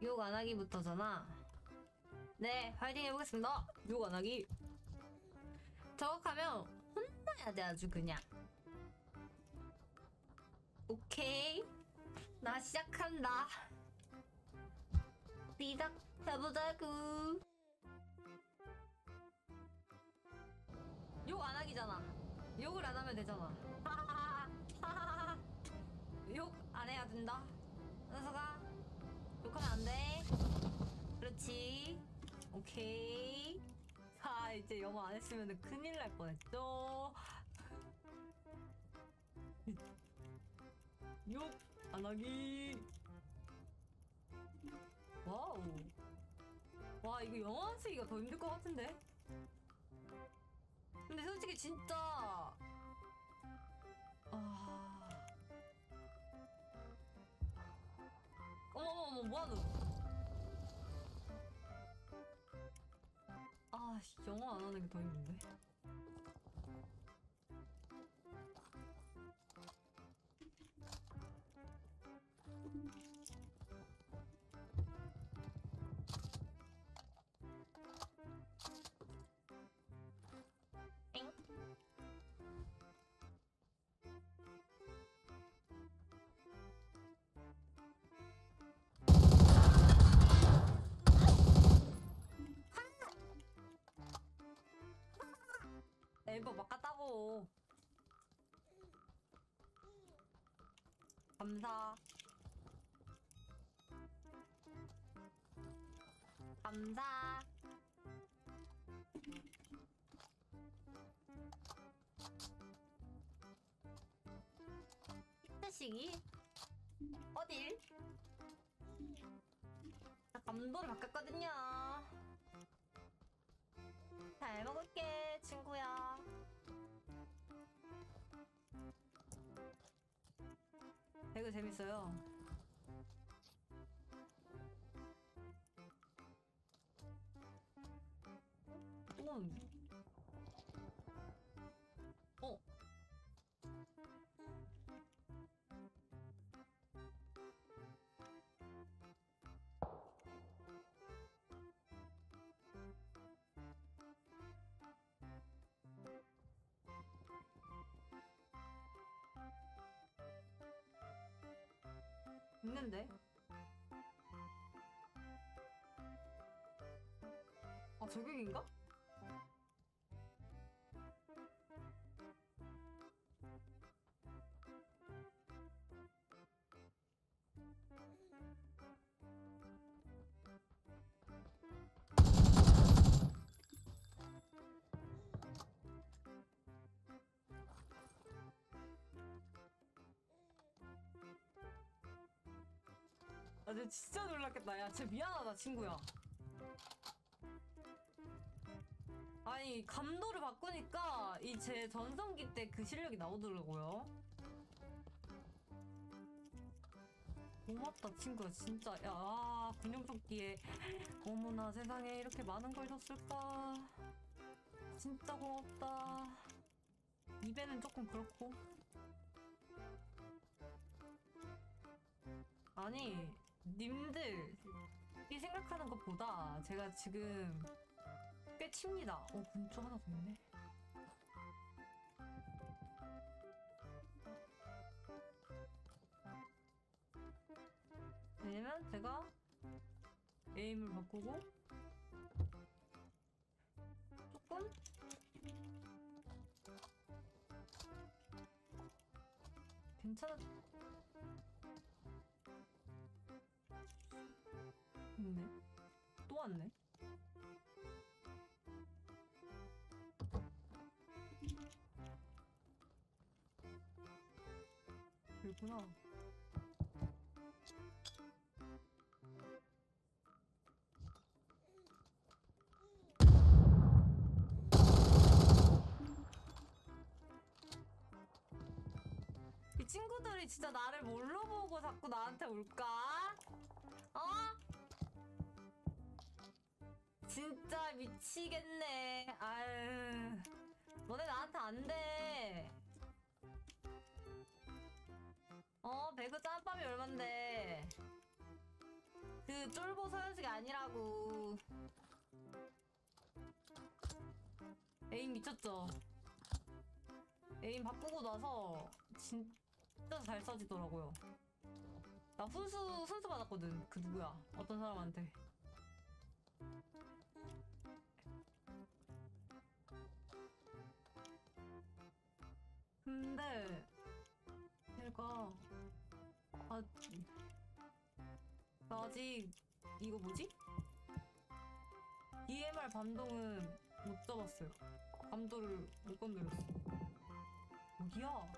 욕 안 하기부터잖아. 네, 파이팅 해보겠습니다. 욕 안 하기. 저격하면 혼나야 돼, 아주 그냥. 오케이. 나 시작한다. 시작해보자구. 욕 안 하기잖아. 욕을 안 하면 되잖아. 욕 안 해야 된다. 은서가 욕하면 안 돼. 그렇지. 오케이. 자, 이제 영어 안 했으면 큰일 날 뻔했죠. 욕 안 하기. 와우. 와, 이거 영어 안 쓰기가 더 힘들 것 같은데? 근데 솔직히 진짜 어머머머, 뭐하노? 영어 안 하는 게 더 힘든데? 엥? 앨범 바꿨다고. 감사. 감사. 뜻이기? 어딜? 나 감도를 바꿨거든요. 잘 먹을게, 친구야. 배그 재밌어요. 어? 있는데? 저격인가? 나 진짜 놀랐겠다. 야, 진짜 미안하다, 친구야. 아니, 감도를 바꾸니까 이 제 전성기 때 그 실력이 나오더라고요. 고맙다, 친구야. 진짜. 야, 군용조끼에 어머나 세상에 이렇게 많은 걸 줬을까. 진짜 고맙다. 입에는 조금 그렇고. 아니, 님들 이 생각하는 것보다 제가 지금 꽤 칩니다. 군주 하나 더 있네. 왜냐면 제가 에임을 바꾸고 조금 괜찮아. 있네. 또 왔네. 그렇구나. 이 친구들이 진짜 나를 뭘로 보고 자꾸 나한테 올까? 진짜 미치겠네. 아유, 너네 나한테 안 돼. 배그 짬밥이 얼만데. 그 쫄보 서현식이 아니라고. 에임 미쳤죠? 에임 바꾸고 나서 진짜 잘 써지더라고요. 나 순수 받았거든. 그 누구야? 어떤 사람한테. 근데 얘가 나 아직 이거 뭐지? DMR 반동은 못 잡았어요. 감도를 못 건드렸어. 어디야?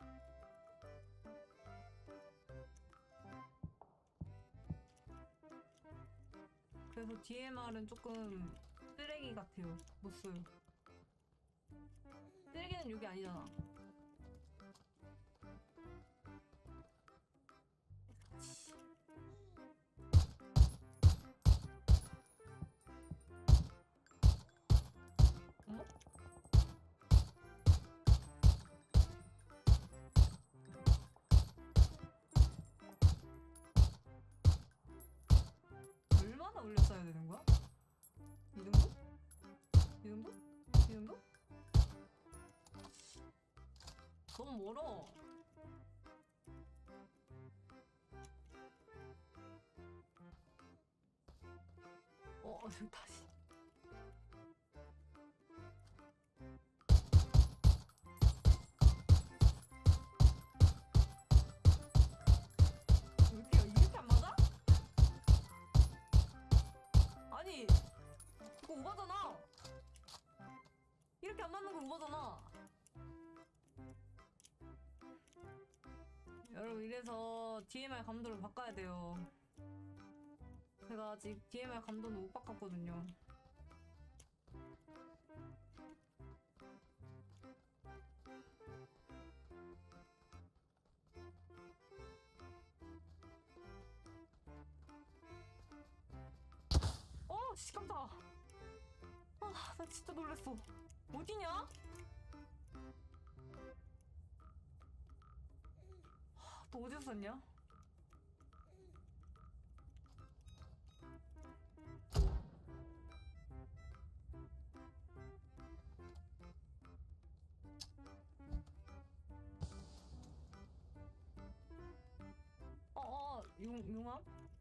그래서 DMR은 조금 쓰레기 같아요. 못 써요. 쓰레기는 여기 아니잖아. 어머? 얼마나 올렸어야 되는 거야? 이 정도? 이 정도? 이 정도? 너무 멀어. 다시. 이렇게 안 맞아? 아니, 이거 오바잖아. 이렇게 안 맞는 거 오바잖아. 여러분, 이래서 DMR 감도를 바꿔야 돼요. 제가 아직 DMR 감도는 못 바꿨거든요. 씨, 깜짝아. 나 진짜 놀랬어. 어디냐? 너 어디서 샀냐? 용암?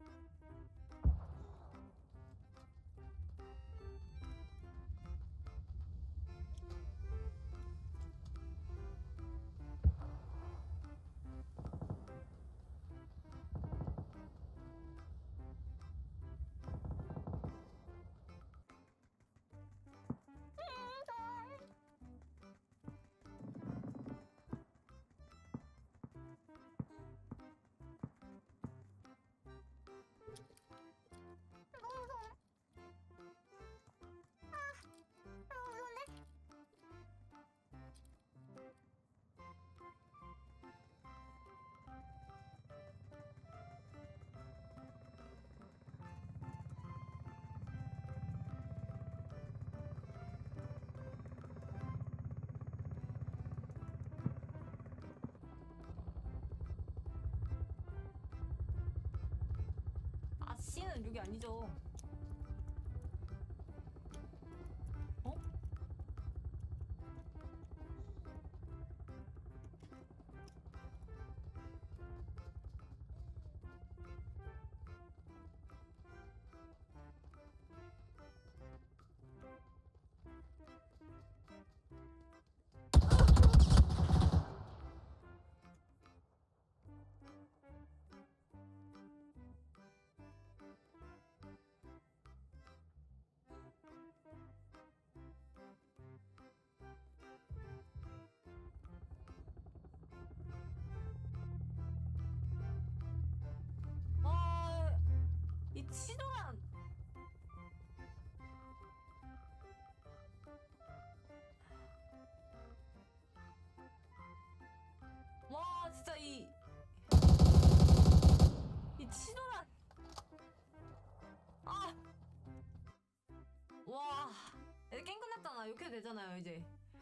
C는 여기 아니죠? 어? 이 치졸한. 와, 진짜 이 치졸한. 와, 이제 게임 끝났잖아. 이렇게 되잖아요, 이제.